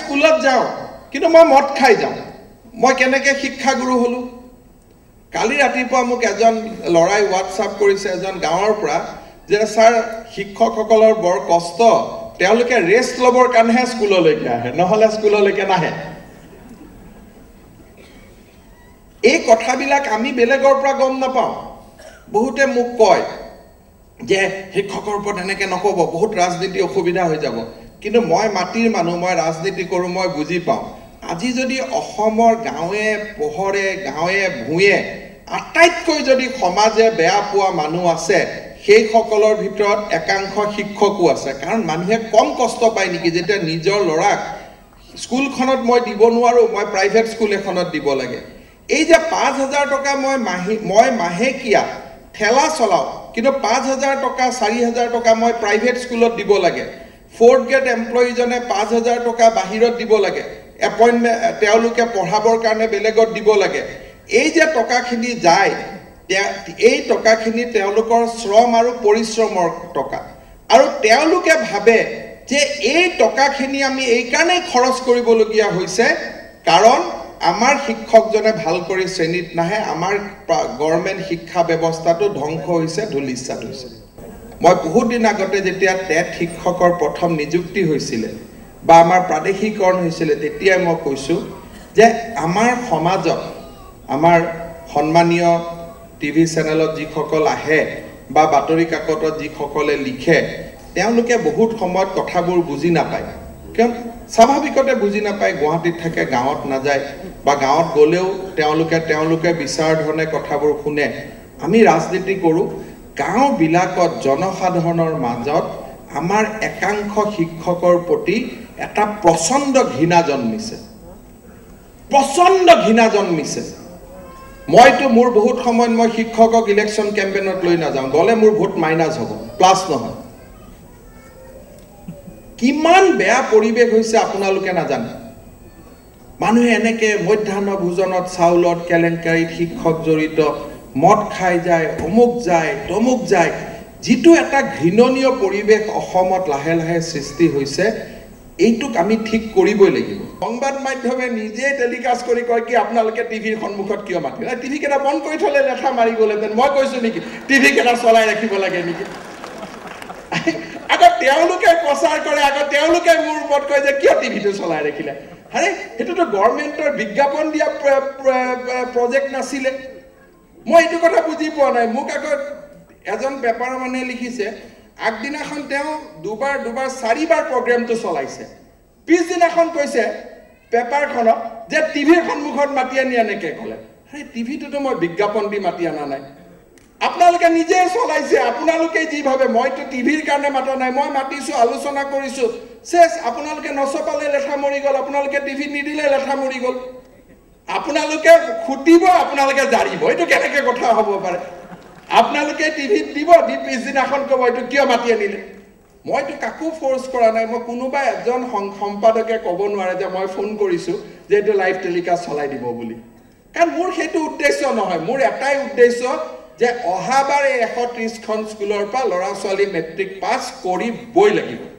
স্কুলত যাওঁ কিন্তু মই মদ খাই যাওঁ মই কেনেকৈ শিক্ষাগুৰু হলো কালি ৰাতিপুৱা মোক এজন লৰাই হোৱাটছআপ কৰিছে এজন গাঁৱৰ পৰা যে স্যাৰ শিক্ষকসকলৰ বৰ কষ্ট তেওঁলোকে ৰেষ্ট ল'বৰ কাৰণেহে স্কুললৈকে আহে নহলে স্কুললৈকে নাহে এই কথাবিলাক আমি বেলেগৰ পৰা গম নাপাওঁ বহুতে মোক কয় যে শিক্ষকৰ ওপৰত এনেকৈ নক'ব বহুত ৰাজনীতি অসুবিধা হৈ যাব কিন্তু মই মাটিৰ মানুহ মই ৰাজনীতি কৰোঁ মই বুজি পাওঁ আজি যদি অসমৰ গাঁৱে পোহৰে গাঁৱে ভূঞে আটাইতকৈ যদি সমাজে বেয়া পোৱা মানুহ আছে সেইসকলৰ ভিতৰত একাংশ শিক্ষকো আছে কাৰণ মানুহে কম কষ্ট পায় নেকি যেতিয়া নিজৰ ল'ৰাক স্কুলখনত মই দিব নোৱাৰো মই প্ৰাইভেট স্কুল এখনত দিব লাগে এই যে 5000 টকা মই মাহেকীয়া ঠেলা চলাও কিন্তু 5000 টকা 4000 টকা মই প্ৰাইভেট স্কুলত দিব লাগে ফ'ৰ্থ গ্ৰেড এমপ্লয়ীজনে 5000 টকা বাহিৰত দিব লাগে এপইণ্টমেণ্ট তেওঁলোকে পঢ়াবৰ কাৰণে বেলেগত দিব লাগে এই যে টকাখিনি যায় এই টকাখিনি তেওঁলোকৰ শ্ৰম আৰু পৰিশ্ৰমৰ টকা আৰু তেওঁলোকে ভাবে যে এই টকাখিনি আমি এই কাৰণে খৰচ কৰিবলগীয়া হৈছে কাৰণ আমাৰ শিক্ষকজনে ভাল কৰি শ্ৰেণীত নাহে আমাৰ গভৰ্ণমেণ্ট শিক্ষা ব্যৱস্থাটো ধ্বংস হৈছে ধূলিসাৎ হৈছে মই বহুত দিন আগতে যেতিয়া টেট শিক্ষকৰ প্ৰথম নিযুক্তি হৈছিল বা আমাৰ প্ৰাদেশিকৰণ হৈছিল তেতিয়া মই কৈছো যে আমাৰ সমাজত আমাৰ সন্মানীয় টিভি চেনেলত যিসকল আহে বা বাতৰি কাকতত যিসকলে লিখে তেওঁলোকে বহুত সময়ত কথাবোৰ বুজি নাপায় কিয় স্বাভাৱিকতে বুজি নাপায় গুৱাহাটীত থাকে গাঁৱত নাযায় বা গাঁৱত গ'লেও তেওঁলোকে বিচাৰ ধৰণে কথাবোৰ শুনে আমি ৰাজনীতি কৰোঁ গাঁওবিলাকত জনসাধাৰণৰ মাজত আমাৰ একাংশ শিক্ষকৰ প্ৰতি এটা প্ৰচণ্ড ঘৃণা জন্মিছে মইতো মোৰ বহুত সময়ত মই শিক্ষকক ইলেকশ্যন কেম্পেইনত লৈ নাযাওঁ গ'লে মোৰ ভোট মাইনাছ হ'ব প্লাছ নহয় কিমান বেয়া পৰিৱেশ হৈছে আপোনালোকে নাজানে মানুহে এনেকৈ মধ্যাহ্ন ভোজনত চাউলত কেলেংকাৰীত শিক্ষক জড়িত মদ খাই যায় অমুক যায় তমুক যায় যিটো এটা ঘৃণনীয় পৰিৱেশ অসমত লাহে লাহে সৃষ্টি হৈছে এইটোক আমি ঠিক কৰিবই লাগিব সংবাদ মাধ্যমে নিজে টেলিকাষ্ট কৰি কয় কি আপোনালোকে টিভিৰ সন্মুখত কিয় মাতিলে টিভি কেইটা বন্ধ কৰি থলে লেঠা মাৰি গ'লেহেঁতেন মই কৈছো নেকি টিভি কেইটা চলাই ৰাখিব লাগে নেকি আগত তেওঁলোকে প্ৰচাৰ কৰে আগত তেওঁলোকে মোৰ ওপৰত কয় যে কিয় টিভিটো চলাই ৰাখিলে আৰে সেইটোতো গভৰ্ণমেণ্টৰ বিজ্ঞাপন দিয়া প্ৰজেক্ট নাছিলে মই এইটো কথা বুজি পোৱা নাই মোক আগত এজন পেপাৰৰ মানুহে লিখিছে আগদিনাখন তেওঁ দুবাৰ 4বাৰ প্ৰগ্ৰামটো চলাইছে পিছদিনাখন কৈছে পেপাৰখনত যে টিভিৰ সন্মুখত মাতি আনি এনেকৈ ক'লে আৰে টিভিটোতো মই বিজ্ঞাপন দি মাতি অনা নাই আপোনালোকে নিজে চলাইছে আপোনালোকে যি ভাবে মইতো টিভিৰ কাৰণে মাতা নাই মই মাতিছো আলোচনা কৰিছো শেষ আপোনালোকে নচপালে লেঠা মৰি গ'ল আপোনালোকে টিভি নিদিলে লেঠা মৰি গ'ল আপোনালোকে খুটিব আপোনালোকে জাৰিব এইটো কেনেকৈ কথা হ'ব পাৰে আপোনালোকে টিভিত দিব দি পিছদিনাখন ক'ব এইটো কিয় মাতি আনিলে মইতো কাকো ফ'ৰ্চ কৰা নাই মই কোনোবা এজন সম্পাদকে ক'ব নোৱাৰে যে মই ফোন কৰিছোঁ যে এইটো লাইভ টেলিকাষ্ট চলাই দিব বুলি কাৰণ মোৰ সেইটো উদ্দেশ্য নহয় মোৰ এটাই উদ্দেশ্য যে অহাবাৰ 130খন স্কুলৰ পৰা ল'ৰা ছোৱালী মেট্ৰিক পাছ কৰিবই লাগিব